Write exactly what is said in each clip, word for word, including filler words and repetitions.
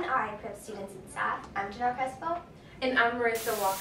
I, Prep students and staff. I'm Janelle Crespo. And I'm Marissa Walker.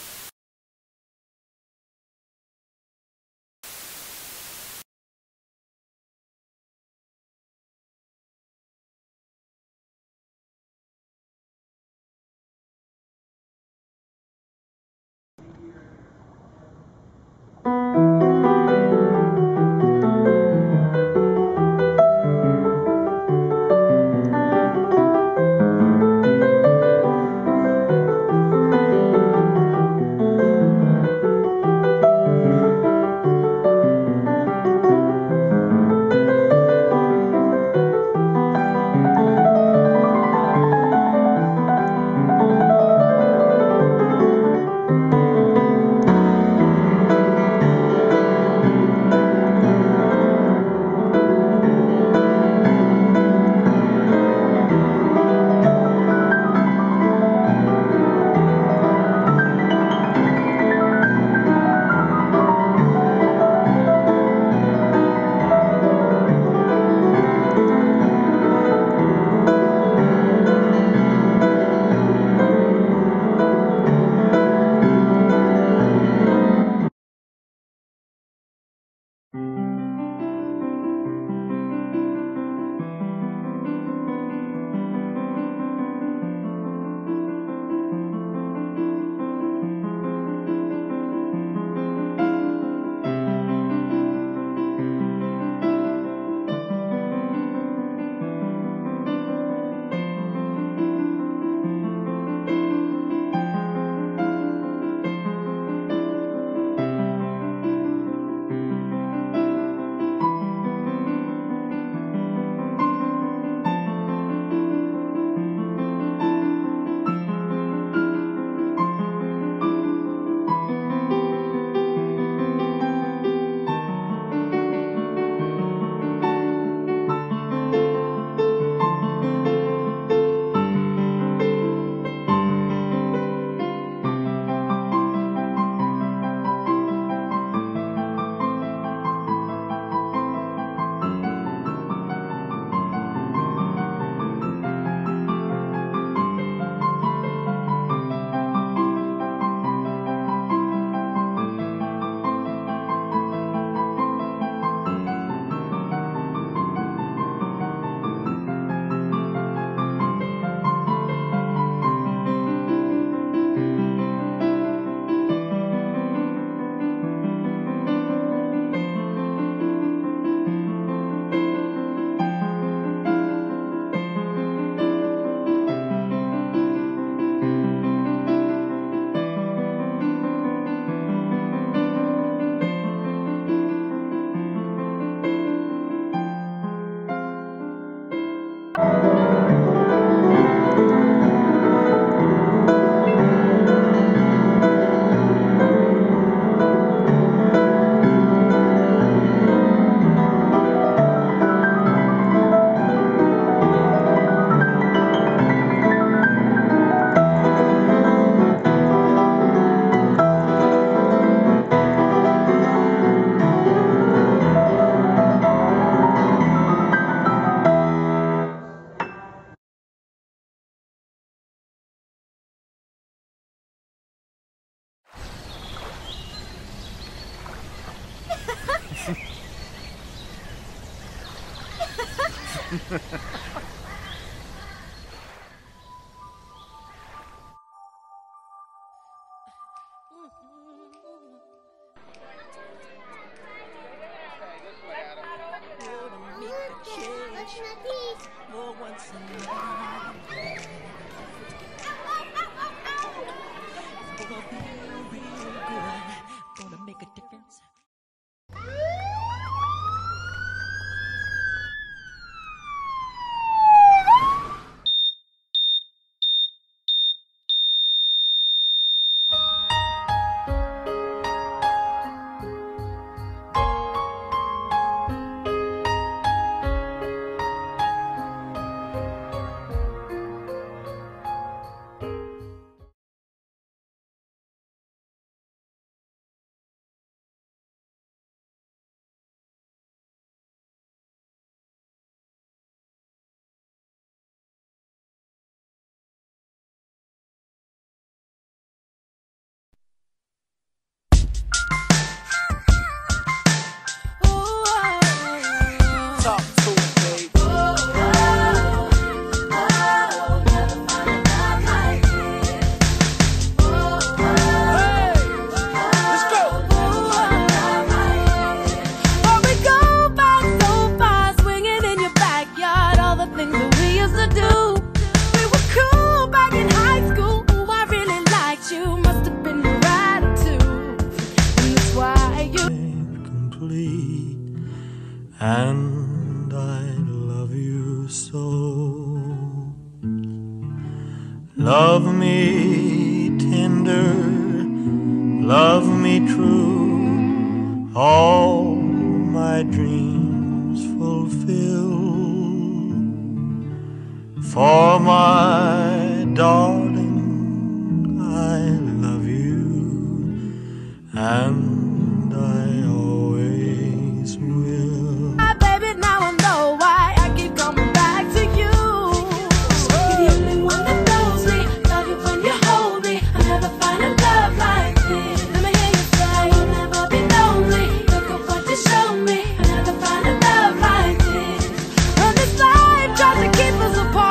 For once in a while. Gonna feel real good. Gonna make a difference. Love me tender, love me true, all my dreams fulfill. For my darling, I love you, and I always will. My baby, now I know why I keep coming back to you. You're the only one that knows me, love you when you hold me. I'll never find a love like this. Let me hear you say, you'll never be lonely. Look at what you showed me, I'll never find a love like this. When this life tries to keep us apart,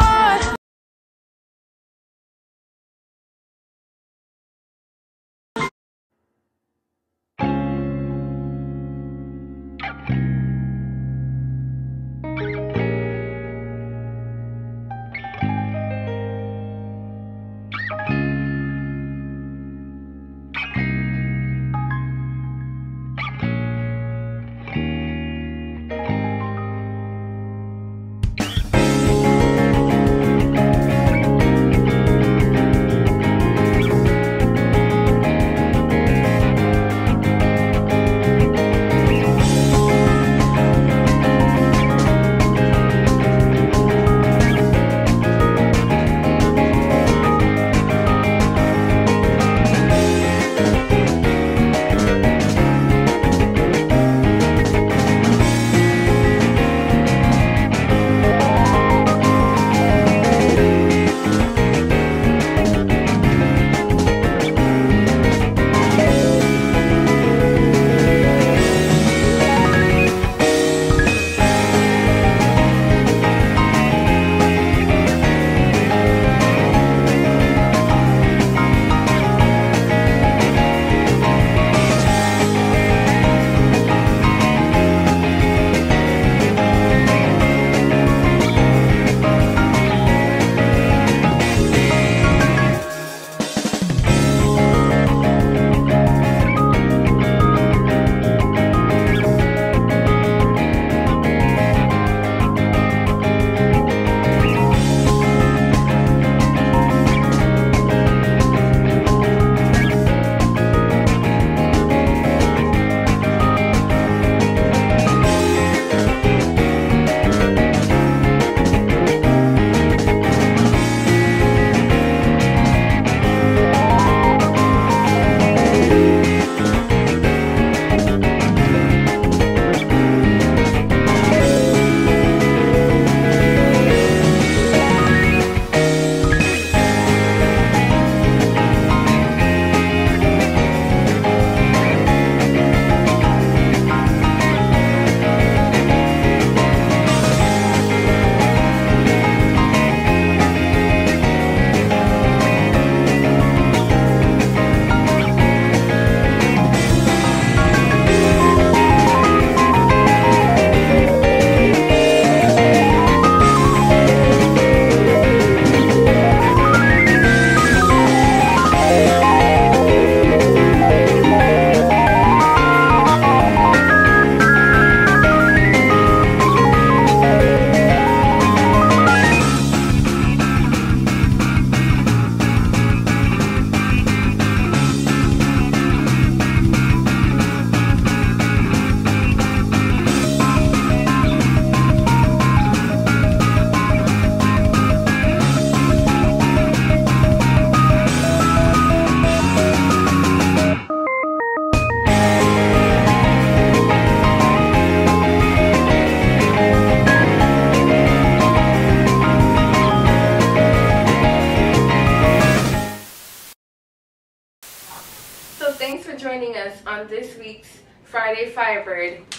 So thanks for joining us on this week's Friday Firebird.